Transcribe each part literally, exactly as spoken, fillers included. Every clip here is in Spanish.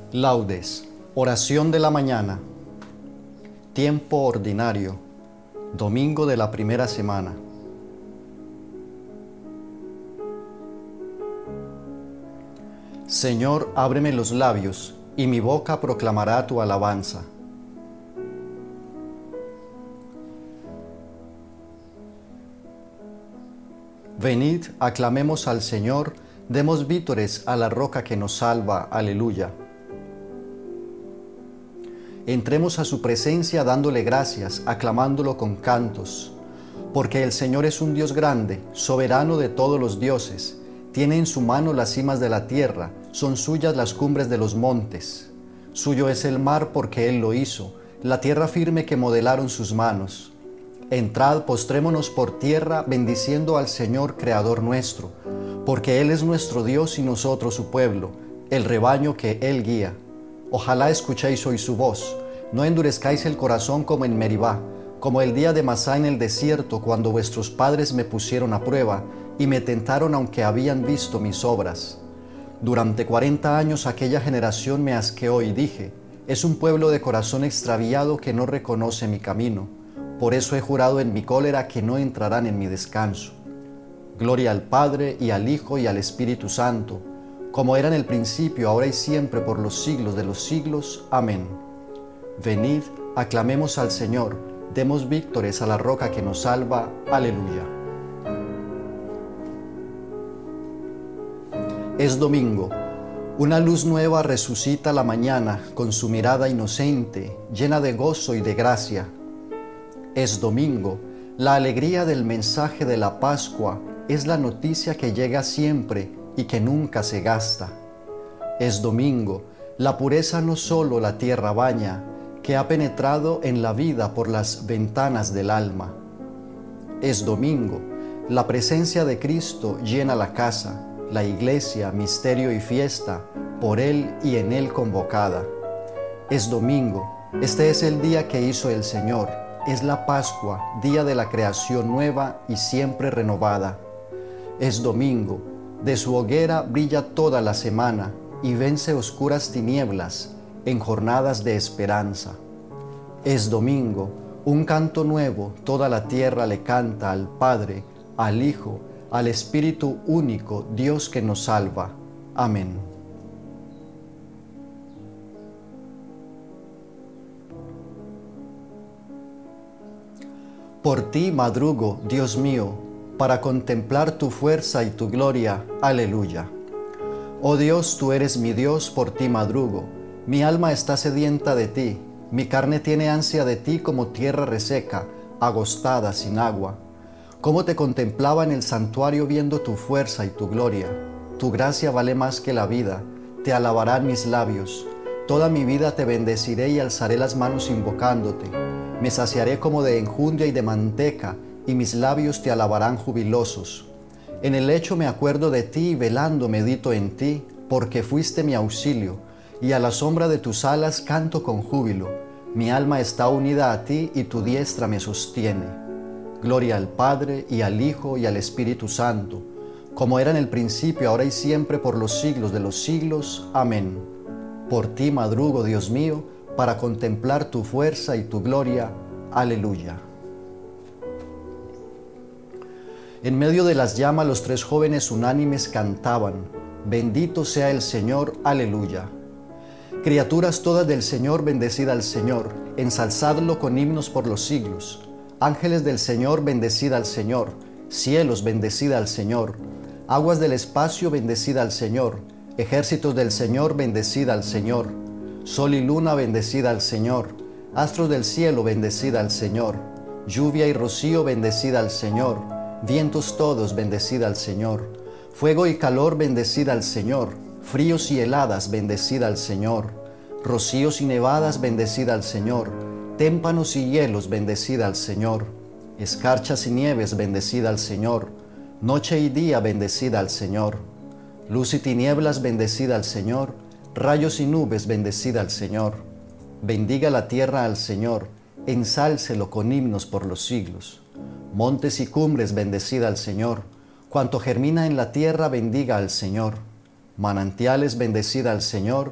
Laudes, oración de la mañana, tiempo ordinario, domingo de la primera semana. Señor, ábreme los labios, y mi boca proclamará tu alabanza. Venid, aclamemos al Señor, demos vítores a la roca que nos salva. Aleluya. Entremos a su presencia dándole gracias, aclamándolo con cantos. Porque el Señor es un Dios grande, soberano de todos los dioses. Tiene en su mano las cimas de la tierra, son suyas las cumbres de los montes. Suyo es el mar porque Él lo hizo, la tierra firme que modelaron sus manos. Entrad, postrémonos por tierra, bendiciendo al Señor, Creador nuestro, porque Él es nuestro Dios y nosotros su pueblo, el rebaño que Él guía. Ojalá escuchéis hoy su voz, no endurezcáis el corazón como en Meribá, como el día de Masá en el desierto, cuando vuestros padres me pusieron a prueba y me tentaron aunque habían visto mis obras. Durante cuarenta años aquella generación me asqueó y dije, es un pueblo de corazón extraviado que no reconoce mi camino. Por eso he jurado en mi cólera que no entrarán en mi descanso. Gloria al Padre, y al Hijo, y al Espíritu Santo, como era en el principio, ahora y siempre, por los siglos de los siglos. Amén. Venid, aclamemos al Señor, demos vítores a la roca que nos salva. Aleluya. Es domingo. Una luz nueva resucita la mañana con su mirada inocente, llena de gozo y de gracia. Es domingo. La alegría del mensaje de la Pascua es la noticia que llega siempre y que nunca se gasta. Es domingo. La pureza no solo la tierra baña, que ha penetrado en la vida por las ventanas del alma. Es domingo. La presencia de Cristo llena la casa, la iglesia, misterio y fiesta, por Él y en Él convocada. Es domingo. Este es el día que hizo el Señor. Es la Pascua, día de la creación nueva y siempre renovada. Es domingo. De su hoguera brilla toda la semana y vence oscuras tinieblas en jornadas de esperanza. Es domingo. Un canto nuevo toda la tierra le canta al Padre, al Hijo, al Espíritu único, Dios que nos salva. Amén. Por ti madrugo, Dios mío, para contemplar tu fuerza y tu gloria. Aleluya. Oh Dios, tú eres mi Dios, por ti madrugo. Mi alma está sedienta de ti, mi carne tiene ansia de ti como tierra reseca, agostada sin agua. Cómo te contemplaba en el santuario viendo tu fuerza y tu gloria. Tu gracia vale más que la vida, te alabarán mis labios. Toda mi vida te bendeciré y alzaré las manos invocándote. Me saciaré como de enjundia y de manteca, y mis labios te alabarán jubilosos. En el lecho me acuerdo de ti y velando medito en ti, porque fuiste mi auxilio, y a la sombra de tus alas canto con júbilo. Mi alma está unida a ti y tu diestra me sostiene. Gloria al Padre, y al Hijo, y al Espíritu Santo, como era en el principio, ahora y siempre, por los siglos de los siglos. Amén. Por ti madrugo, Dios mío, para contemplar tu fuerza y tu gloria. Aleluya. En medio de las llamas los tres jóvenes unánimes cantaban, bendito sea el Señor, aleluya. Criaturas todas del Señor, bendecid al Señor, ensalzadlo con himnos por los siglos. Ángeles del Señor, bendecid al Señor, cielos, bendecid al Señor, aguas del espacio, bendecid al Señor, ejércitos del Señor, bendecid al Señor, sol y luna, bendecid al Señor, astros del cielo, bendecid al Señor, lluvia y rocío, bendecid al Señor, vientos todos, bendecid al Señor, fuego y calor, bendecid al Señor, fríos y heladas, bendecid al Señor, rocíos y nevadas, bendecid al Señor, témpanos y hielos, bendecid al Señor, escarchas y nieves, bendecid al Señor, noche y día, bendecid al Señor, luz y tinieblas, bendecid al Señor, rayos y nubes, bendecid al Señor. Bendiga la tierra al Señor, ensálcelo con himnos por los siglos. Montes y cumbres, bendecid al Señor, cuanto germina en la tierra, bendiga al Señor. Manantiales, bendecid al Señor,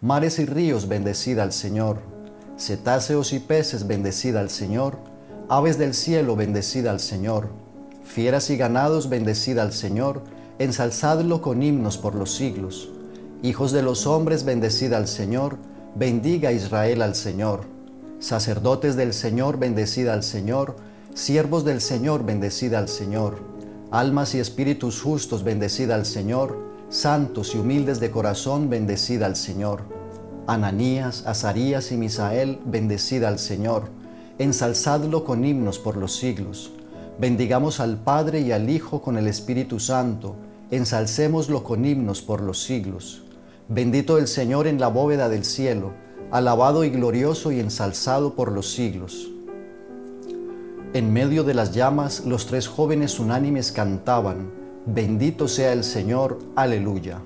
Mares y ríos, bendecid al Señor. Cetáceos y peces, bendecid al Señor. Aves del cielo, bendecid al Señor. Fieras y ganados, bendecid al Señor. Ensalzadlo con himnos por los siglos. Hijos de los hombres, bendecid al Señor. Bendiga Israel al Señor. Sacerdotes del Señor, bendecid al Señor. Siervos del Señor, bendecid al Señor. Almas y espíritus justos, bendecid al Señor. Santos y humildes de corazón, bendecid al Señor. Ananías, Azarías y Misael, bendecid al Señor. Ensalzadlo con himnos por los siglos. Bendigamos al Padre y al Hijo con el Espíritu Santo. Ensalcémoslo con himnos por los siglos. Bendito el Señor en la bóveda del cielo, alabado y glorioso y ensalzado por los siglos. En medio de las llamas, los tres jóvenes unánimes cantaban: Bendito sea el Señor, aleluya.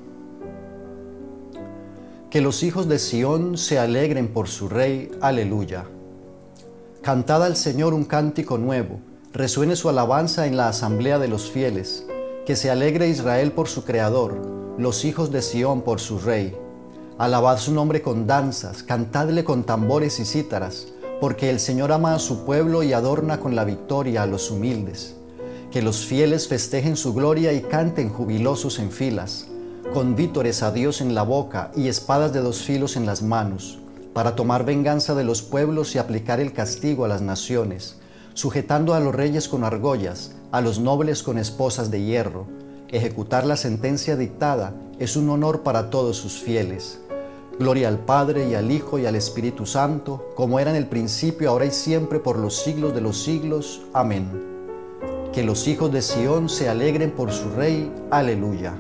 Que los hijos de Sión se alegren por su Rey, aleluya. Cantad al Señor un cántico nuevo, resuene su alabanza en la asamblea de los fieles. Que se alegre Israel por su Creador, los hijos de Sión por su Rey. Alabad su nombre con danzas, cantadle con tambores y cítaras, porque el Señor ama a su pueblo y adorna con la victoria a los humildes. Que los fieles festejen su gloria y canten jubilosos en filas, con vítores a Dios en la boca y espadas de dos filos en las manos, para tomar venganza de los pueblos y aplicar el castigo a las naciones, sujetando a los reyes con argollas, a los nobles con esposas de hierro. Ejecutar la sentencia dictada es un honor para todos sus fieles. Gloria al Padre y al Hijo y al Espíritu Santo, como era en el principio, ahora y siempre, por los siglos de los siglos. Amén. Que los hijos de Sión se alegren por su Rey. Aleluya.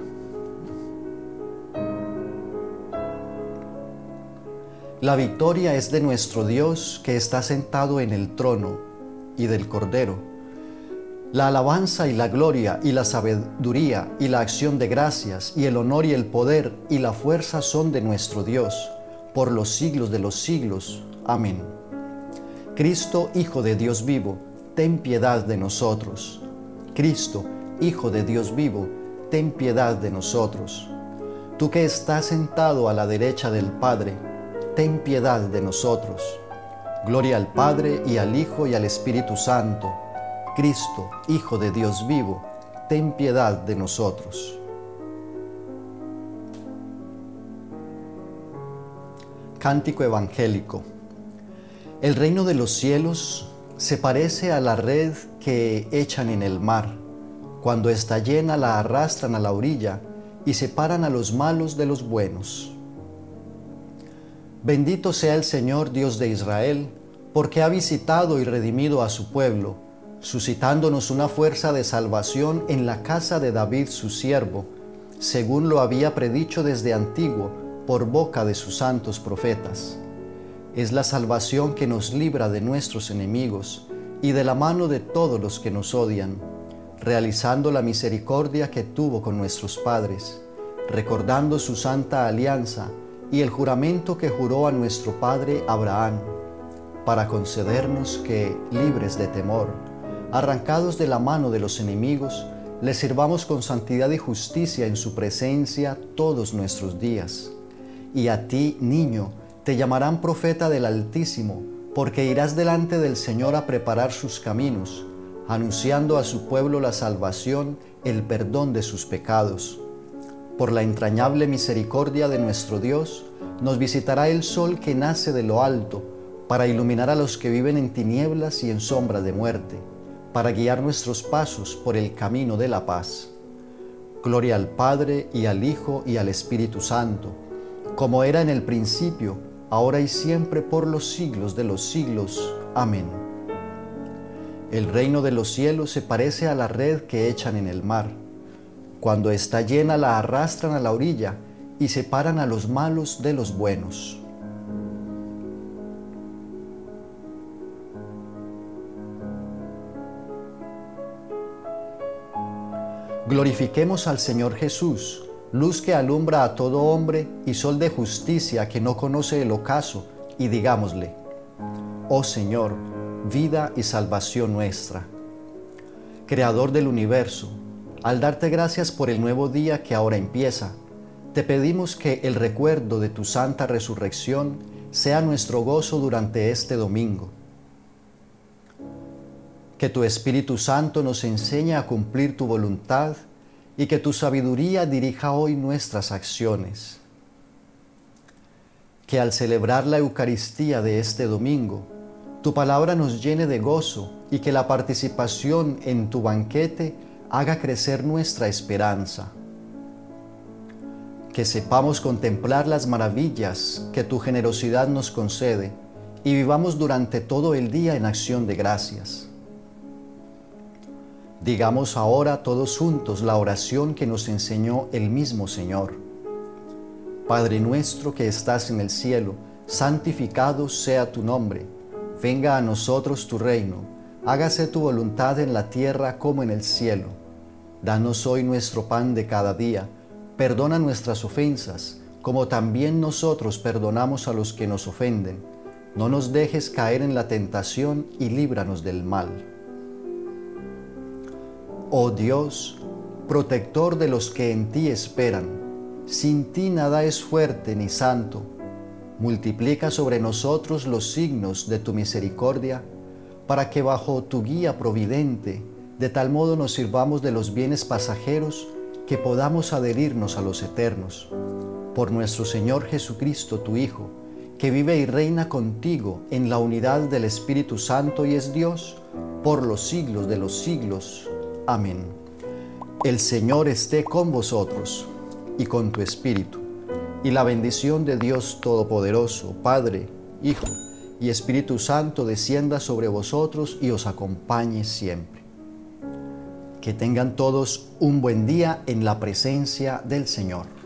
La victoria es de nuestro Dios, que está sentado en el trono, y del Cordero. La alabanza y la gloria y la sabiduría y la acción de gracias y el honor y el poder y la fuerza son de nuestro Dios, por los siglos de los siglos. Amén. Cristo, Hijo de Dios vivo, ten piedad de nosotros. Cristo, Hijo de Dios vivo, ten piedad de nosotros. Tú que estás sentado a la derecha del Padre, ten piedad de nosotros. Gloria al Padre y al Hijo y al Espíritu Santo. Cristo, Hijo de Dios vivo, ten piedad de nosotros. Cántico evangélico. El reino de los cielos se parece a la red que echan en el mar. Cuando está llena la arrastran a la orilla y separan a los malos de los buenos. Bendito sea el Señor Dios de Israel, porque ha visitado y redimido a su pueblo, suscitándonos una fuerza de salvación en la casa de David su siervo, según lo había predicho desde antiguo por boca de sus santos profetas. Es la salvación que nos libra de nuestros enemigos y de la mano de todos los que nos odian, realizando la misericordia que tuvo con nuestros padres, recordando su santa alianza y el juramento que juró a nuestro padre Abraham, para concedernos que, libres de temor, arrancados de la mano de los enemigos, le sirvamos con santidad y justicia en su presencia todos nuestros días. Y a ti, niño, te llamarán profeta del Altísimo, porque irás delante del Señor a preparar sus caminos, anunciando a su pueblo la salvación, el perdón de sus pecados. Por la entrañable misericordia de nuestro Dios, nos visitará el sol que nace de lo alto, para iluminar a los que viven en tinieblas y en sombra de muerte, para guiar nuestros pasos por el camino de la paz. Gloria al Padre y al Hijo y al Espíritu Santo, como era en el principio, ahora y siempre, por los siglos de los siglos. Amén. El reino de los cielos se parece a la red que echan en el mar. Cuando está llena la arrastran a la orilla y separan a los malos de los buenos. Glorifiquemos al Señor Jesús, luz que alumbra a todo hombre y sol de justicia que no conoce el ocaso, y digámosle: Oh Señor, vida y salvación nuestra. Creador del universo, al darte gracias por el nuevo día que ahora empieza, te pedimos que el recuerdo de tu santa resurrección sea nuestro gozo durante este domingo. Que tu Espíritu Santo nos enseñe a cumplir tu voluntad y que tu sabiduría dirija hoy nuestras acciones. Que al celebrar la Eucaristía de este domingo, tu palabra nos llene de gozo y que la participación en tu banquete haga crecer nuestra esperanza. Que sepamos contemplar las maravillas que tu generosidad nos concede y vivamos durante todo el día en acción de gracias. Digamos ahora todos juntos la oración que nos enseñó el mismo Señor. Padre nuestro que estás en el cielo, santificado sea tu nombre. Venga a nosotros tu reino. Hágase tu voluntad en la tierra como en el cielo. Danos hoy nuestro pan de cada día. Perdona nuestras ofensas, como también nosotros perdonamos a los que nos ofenden. No nos dejes caer en la tentación y líbranos del mal. Oh Dios, protector de los que en ti esperan, sin ti nada es fuerte ni santo. Multiplica sobre nosotros los signos de tu misericordia, para que bajo tu guía providente, de tal modo nos sirvamos de los bienes pasajeros que podamos adherirnos a los eternos. Por nuestro Señor Jesucristo, tu Hijo, que vive y reina contigo en la unidad del Espíritu Santo y es Dios, por los siglos de los siglos. Amén. El Señor esté con vosotros y con tu espíritu, y la bendición de Dios Todopoderoso, Padre, Hijo y Espíritu Santo descienda sobre vosotros y os acompañe siempre. Que tengan todos un buen día en la presencia del Señor.